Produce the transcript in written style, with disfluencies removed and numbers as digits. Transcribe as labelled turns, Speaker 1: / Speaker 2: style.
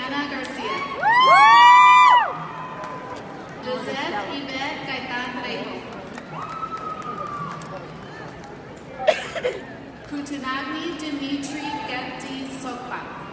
Speaker 1: Diana Garcia. Josette Yvette Gaitan Trejo. Kutanagni Dimitri Gepti Sokpa.